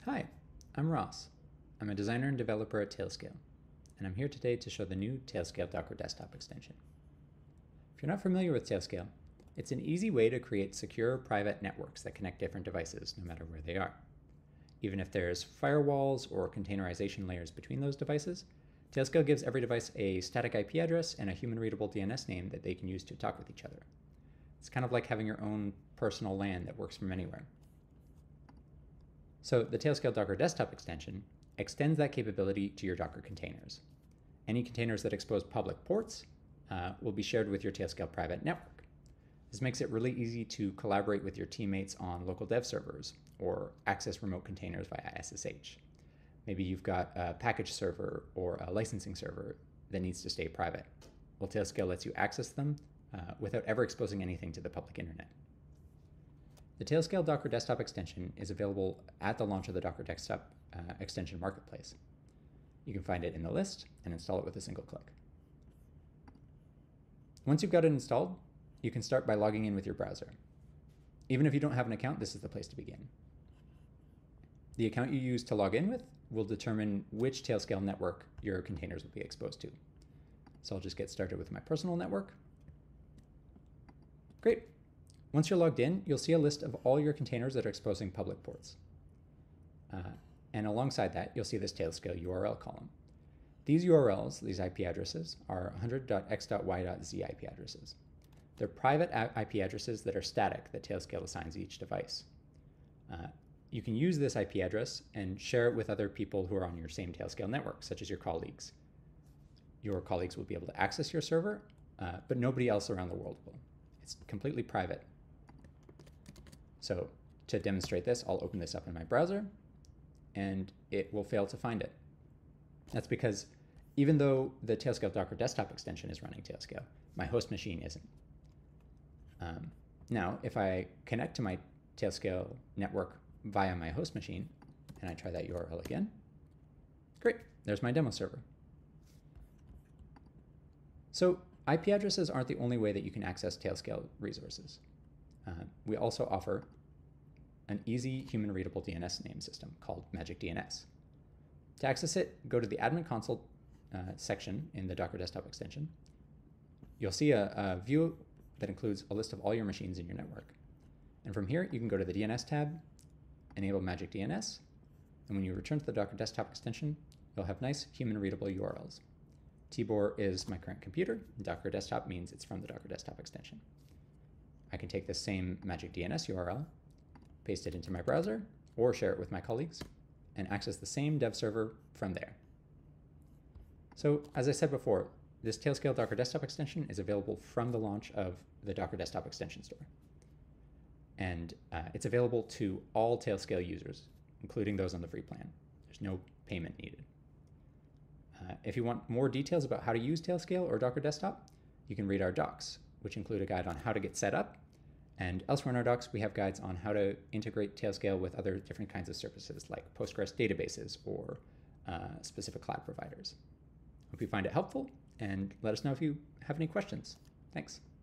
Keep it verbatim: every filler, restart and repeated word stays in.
Hi, I'm Ross. I'm a designer and developer at Tailscale, and I'm here today to show the new Tailscale Docker Desktop extension. If you're not familiar with Tailscale, it's an easy way to create secure private networks that connect different devices no matter where they are. Even if there's firewalls or containerization layers between those devices, Tailscale gives every device a static I P address and a human-readable D N S name that they can use to talk with each other. It's kind of like having your own personal LAN that works from anywhere. So the Tailscale Docker Desktop extension extends that capability to your Docker containers. Any containers that expose public ports uh, will be shared with your Tailscale private network. This makes it really easy to collaborate with your teammates on local dev servers or access remote containers via S S H. Maybe you've got a package server or a licensing server that needs to stay private. Well, Tailscale lets you access them uh, without ever exposing anything to the public internet. The Tailscale Docker Desktop extension is available at the launch of the Docker Desktop uh, extension marketplace. You can find it in the list and install it with a single click. Once you've got it installed, you can start by logging in with your browser. Even if you don't have an account, this is the place to begin. The account you use to log in with will determine which Tailscale network your containers will be exposed to. So I'll just get started with my personal network. Great. Once you're logged in, you'll see a list of all your containers that are exposing public ports. Uh, and alongside that, you'll see this Tailscale U R L column. These U R Ls, these I P addresses, are one hundred dot x dot y dot z I P addresses. They're private I P addresses that are static that Tailscale assigns each device. Uh, you can use this I P address and share it with other people who are on your same Tailscale network, such as your colleagues. Your colleagues will be able to access your server, uh, but nobody else around the world will. It's completely private. So to demonstrate this, I'll open this up in my browser, and it will fail to find it. That's because even though the Tailscale Docker Desktop extension is running Tailscale, my host machine isn't. Um, now, if I connect to my Tailscale network via my host machine, and I try that U R L again, great, there's my demo server. So I P addresses aren't the only way that you can access Tailscale resources. Uh, we also offer an easy human-readable D N S name system called Magic D N S. To access it, go to the admin console uh, section in the Docker Desktop extension. You'll see a, a view that includes a list of all your machines in your network. And from here, you can go to the D N S tab, enable Magic D N S, and when you return to the Docker Desktop extension, you'll have nice human-readable U R Ls. Tibor is my current computer, and Docker Desktop means it's from the Docker Desktop extension. I can take this same Magic D N S U R L, paste it into my browser, or share it with my colleagues, and access the same dev server from there. So, as I said before, this Tailscale Docker Desktop extension is available from the launch of the Docker Desktop extension store. And uh, it's available to all Tailscale users, including those on the free plan. There's no payment needed. Uh, if you want more details about how to use Tailscale or Docker Desktop, you can read our docs, which include a guide on how to get set up. And elsewhere in our docs, we have guides on how to integrate Tailscale with other different kinds of services like Postgres databases or uh, specific cloud providers. Hope you find it helpful, and let us know if you have any questions. Thanks.